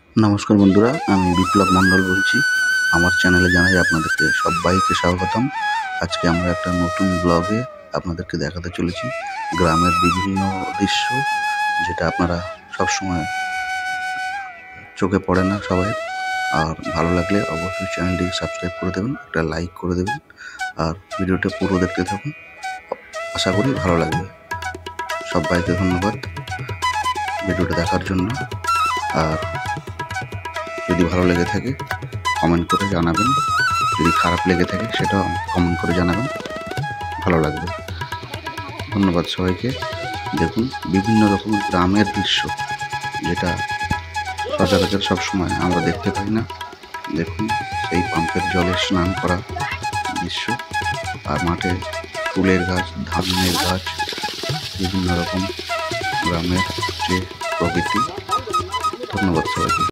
নমস্কার বন্ধুরা, আমি বিপ্লব মণ্ডল বলছি। আমার চ্যানেলে জানাই আপনাদেরকে সবাইকে স্বাগতম। আজকে আমরা একটা নতুন ব্লগে আপনাদেরকে দেখাতে চলেছি গ্রামের বিভিন্ন দৃশ্য, যেটা আপনারা সবসময় চোখে পড়ে না সবাই। আর ভালো লাগলে অবশ্যই চ্যানেলটিকে সাবস্ক্রাইব করে দেবেন, একটা লাইক করে দেবেন, আর ভিডিওটা পুরো দেখতে থাকুন। আশা করি ভালো লাগবে। সবাইকে ধন্যবাদ ভিডিওটা দেখার জন্য। আর যদি ভালো লেগে থাকে কমেন্ট করে জানাবেন, যদি খারাপ লেগে থাকে সেটাও কমেন্ট করে জানাবেন, ভালো লাগবে। ধন্যবাদ সবাইকে। দেখুন বিভিন্ন রকম গ্রামের দৃশ্য, যেটা সচরাচর সবসময় আমরা দেখতে পাই না। দেখুন সেই পাম্পের জলে স্নান করা দৃশ্য, আর মাঠে ফুলের গাছ, ধানের গাছ, বিভিন্ন রকম গ্রামের যে প্রকৃতি। ধন্যবাদ সবাইকে।